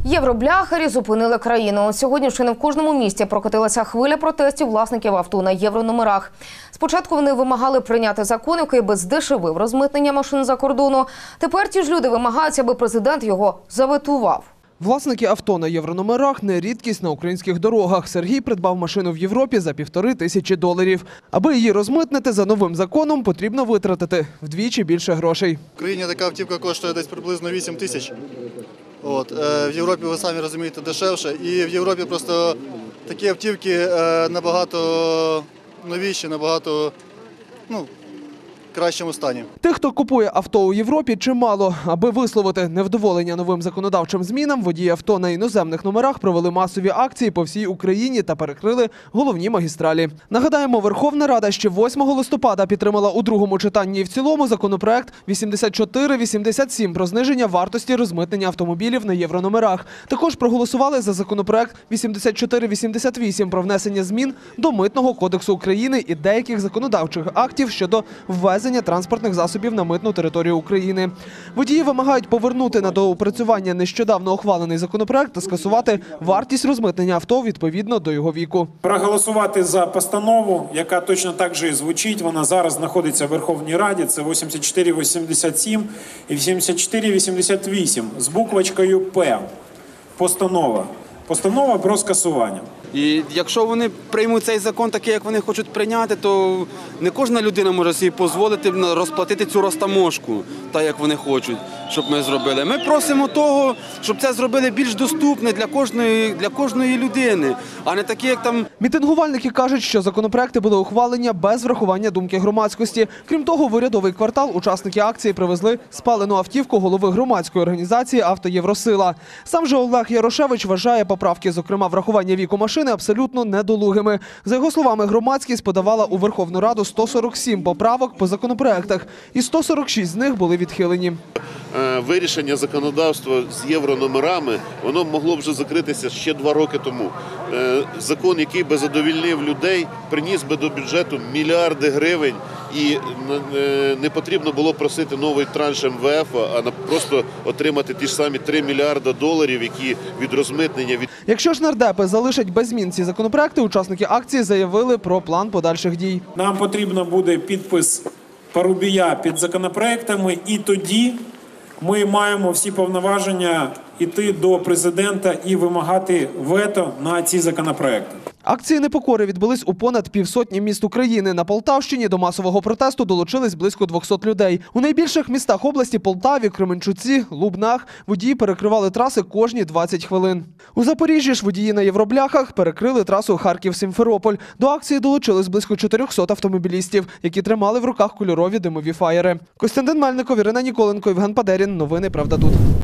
Євробляхери зупинили країну. Сьогодні ще не в кожному місті прокотилася хвиля протестів власників авто на єврономерах. Спочатку вони вимагали прийняти закон, який би здешевив розмитнення машин за кордону. Тепер ті ж люди вимагають, аби президент його заветував. Власники авто на єврономерах – не рідкість на українських дорогах. Сергій придбав машину в Європі за $1500. Аби її розмитнити за новим законом, потрібно витратити вдвічі більше грошей. В Україні така автівка коштує десь приблизно 8 тисяч. В Європі, ви самі розумієте, дешевше. І в Європі просто такі автівки набагато новіші, набагато в кращому стані. Тих, хто купує авто у Європі, чимало. Аби висловити невдоволення новим законодавчим змінам, водії авто на іноземних номерах провели масові акції по всій Україні та перекрили головні магістралі. Нагадаємо, Верховна Рада ще 8 листопада підтримала у другому читанні і в цілому законопроект 8487 про зниження вартості розмитнення автомобілів на єврономерах. Також проголосували за законопроект 8488 про внесення змін до Митного кодексу України і деяких законодавчих актів щодо ввезення транспортних засобів на митну територію України. Водії вимагають повернути на доопрацювання нещодавно ухвалений законопроект та скасувати вартість розмитнення авто відповідно до його віку. Проголосувати за постанову, яка точно так же і звучить, вона зараз знаходиться в Верховній Раді, це 8487 і 8488 з буквочкою «П». Постанова про скасування. І якщо вони приймуть цей закон такий, як вони хочуть прийняти, то не кожна людина може собі дозволити розплатити цю розтаможку, так як вони хочуть, щоб ми зробили. Ми просимо того, щоб це зробили більш доступне для кожної людини, а не такі, як там… Мітингувальники кажуть, що законопроекти були ухвалені без врахування думки громадськості. Крім того, в урядовий квартал учасники акції привезли спалену автівку голови громадської організації «Автоєвросила». Сам же Олег Ярошевич вважає поправки, зокрема врахування віку машини, абсолютно недолугими. За його словами, громадськість подавала у Верховну Раду 147 поправок по законопроектах, і 146 з них були відхилені. Вирішення законодавства з єврономерами, воно могло вже закритися ще 2 роки тому. Закон, який би задовольнив людей, приніс би до бюджету мільярди гривень, і не потрібно було просити новий транш МВФ, а просто отримати ті ж самі $3 мільярда, які від розмитнення. Якщо ж нардепи залишать без змін ці законопроекти, учасники акції заявили про план подальших дій. Нам потрібно буде підпис Парубія під законопроектами, і тоді ми маємо всі повноваження йти до президента і вимагати вето на ці законопроекти. Акції непокори відбулись у понад півсотні міст України. На Полтавщині до масового протесту долучились близько 200 людей. У найбільших містах області – Полтаві, Кременчуці, Лубнах – водії перекривали траси кожні 20 хвилин. У Запоріжжі ж водії на євробляхах перекрили трасу Харків-Сімферополь. До акції долучились близько 400 автомобілістів, які тримали в руках кольорові димові фаєри. Костянтин Мельников, Ірина Ніколенко, Євген Падерін. Новини «Правда тут».